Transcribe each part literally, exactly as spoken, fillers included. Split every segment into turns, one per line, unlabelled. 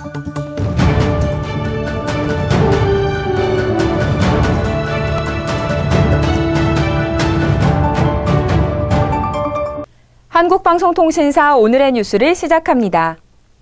한국방송통신사 오늘의 뉴스를 시작합니다.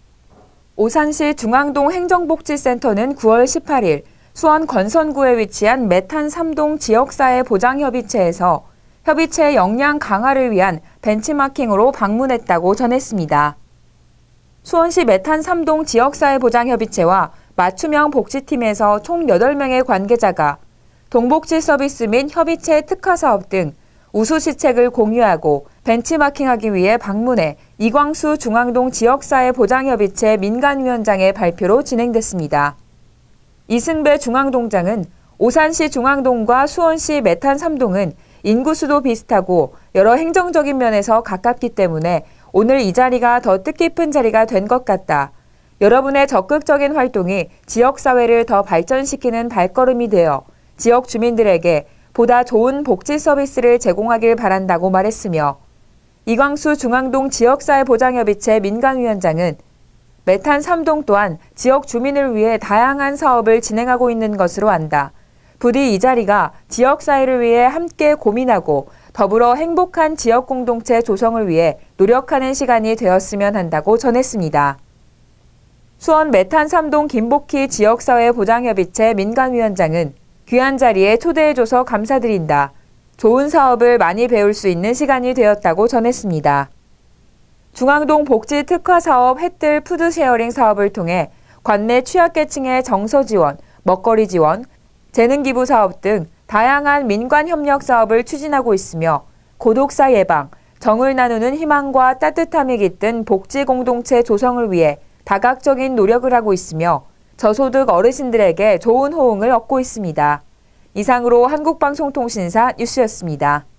오산시 중앙동 행정복지센터는 구월 십팔일 수원 건선구에 위치한 메탄 삼 동 지역사회 보장협의체에서 협의체 역량 강화를 위한 벤치마킹으로 방문했다고 전했습니다. 수원시 메탄 삼 동 지역사회 보장협의체와 맞춤형 복지팀에서 총 여덟 명의 관계자가 동복지 서비스 및 협의체 특화사업 등 우수 시책을 공유하고 벤치마킹하기 위해 방문해 이광수 중앙동 지역사회 보장협의체 민간위원장의 발표로 진행됐습니다. 이승배 중앙동장은 오산시 중앙동과 수원시 메탄 삼 동은 인구수도 비슷하고 여러 행정적인 면에서 가깝기 때문에 오늘 이 자리가 더 뜻깊은 자리가 된 것 같다. 여러분의 적극적인 활동이 지역사회를 더 발전시키는 발걸음이 되어 지역 주민들에게 보다 좋은 복지 서비스를 제공하길 바란다고 말했으며 이광수 중앙동 지역사회 보장협의체 민간위원장은 메탄 삼 동 또한 지역 주민을 위해 다양한 사업을 진행하고 있는 것으로 안다. 부디 이 자리가 지역사회를 위해 함께 고민하고 더불어 행복한 지역 공동체 조성을 위해 노력하는 시간이 되었으면 한다고 전했습니다. 수원 메탄 삼 동 김복희 지역사회 보장협의체 민간위원장은 귀한 자리에 초대해줘서 감사드린다. 좋은 사업을 많이 배울 수 있는 시간이 되었다고 전했습니다. 중앙동 복지 특화 사업 햇들 푸드 쉐어링 사업을 통해 관내 취약계층의 정서 지원, 먹거리 지원, 재능 기부 사업 등 다양한 민관 협력 사업을 추진하고 있으며 고독사 예방, 정을 나누는 희망과 따뜻함이 깃든 복지 공동체 조성을 위해 다각적인 노력을 하고 있으며 저소득 어르신들에게 좋은 호응을 얻고 있습니다. 이상으로 한국방송통신사 뉴스였습니다.